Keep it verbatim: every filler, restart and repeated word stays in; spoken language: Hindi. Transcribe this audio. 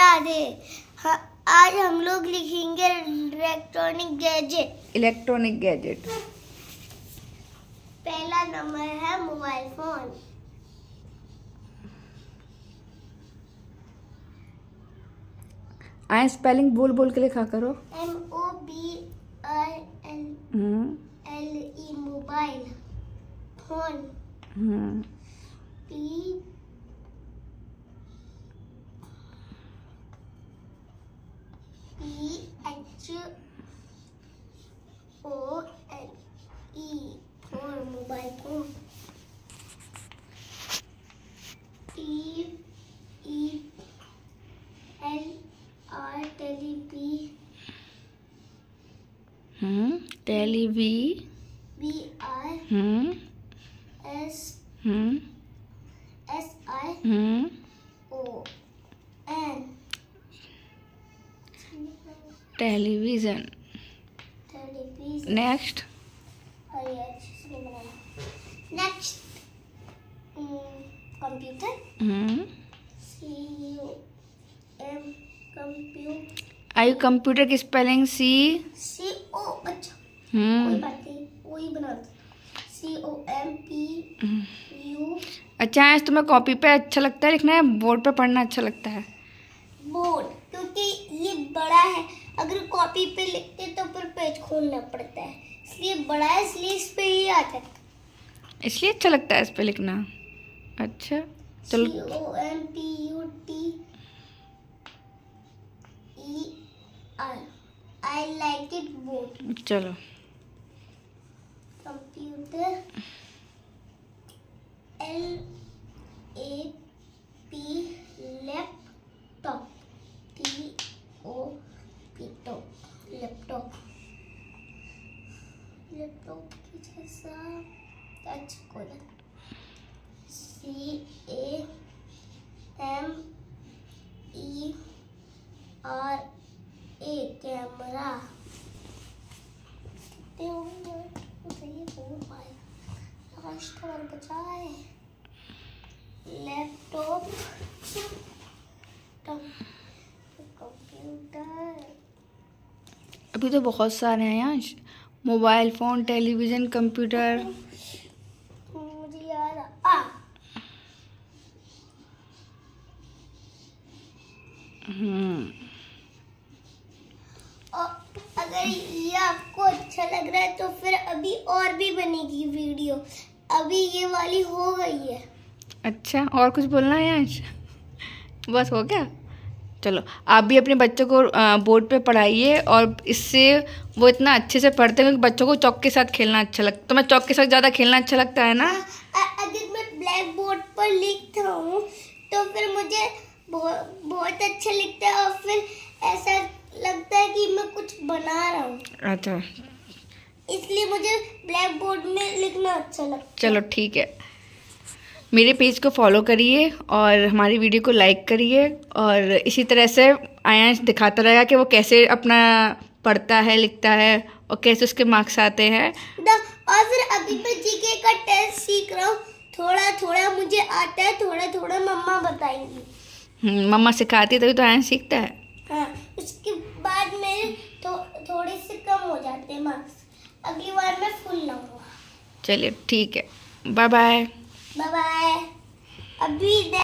राधे। हाँ, आज हम लोग लिखेंगे इलेक्ट्रॉनिक गैजेट। Electronic gadget. पहला नंबर है मोबाइल फोन। आए स्पेलिंग बोल बोल के लिखा करो। M O B I L L E mobile phone. P P H O N E phone mobile phone. T E L R टेलीवी हम्म टेलीवी B R hmm S hmm S I hmm O N television. Television. Next next computer. Hmm C U M computer. आई कंप्यूटर की स्पेलिंग सी सी ओ अच्छा हम्म कोई बात नहीं वही बना दो। C O M P U. अच्छा आज तुम्हें कॉपी पे अच्छा लगता है लिखना है, बोर्ड पे पढ़ना अच्छा लगता है? बोर्ड, क्योंकि ये बड़ा है। अगर कॉपी पे लिखते तो फिर पेज खोलना पड़ता है, इसलिए बड़ा है, इसलिए इस पे ही आ जाता है। इसलिए अच्छा लगता है इस पे लिखना। अच्छा चलो। C O M P U T E R I like it board. चलो। Computer L A P laptop T O P top laptop. Laptop की जैसा टच कॉलर। C A M E R A camera. बचाए लैपटॉप कंप्यूटर। अभी तो बहुत सारे हैं यहाँ, मोबाइल फोन टेलीविजन कंप्यूटर। मुझे याद आ हम्म और अगर ये आपको अच्छा लग रहा है तो फिर अभी और भी बनेगी वीडियो। अभी ये वाली हो गई है। अच्छा और कुछ बोलना है आज? बस हो गया। चलो आप भी अपने बच्चों को बोर्ड पे पढ़ाइए, और इससे वो इतना अच्छे से पढ़ते हैं। बच्चों को चौक के साथ खेलना अच्छा लगता है। तुम्हें चौक के साथ ज़्यादा खेलना अच्छा लगता है ना? अगर मैं ब्लैक बोर्ड पर लिखता हूँ तो फिर मुझे बहुत बहुत अच्छा लगता है, और फिर ऐसा लगता है कि मैं कुछ बना रहा हूँ। अच्छा इसलिए मुझे ब्लैक बोर्ड में लिखना अच्छा लगता है। चलो ठीक है। मेरे पेज को फॉलो करिए और हमारी वीडियो को लाइक करिए, और इसी तरह से आयांश दिखाता रहेगा कि वो कैसे अपना पढ़ता है, लिखता है, और कैसे उसके मार्क्स आते हैं। और फिर अभी मैं जीके का टेस्ट सीख रहा हूँ। थोड़ा थोड़ा मुझे आता है, थोड़ा थोड़ा मम्मा बताएंगी। हम्म मम्मा सिखाती है तभी तो आयांश सीखता है। हाँ, उसके बाद मेरे थो, थोड़े से कम हो जाते हैं मार्क्स। अगली बार मैं फुल लाऊंगा। चलिए ठीक है, बाय बाय। Bye bye. अभी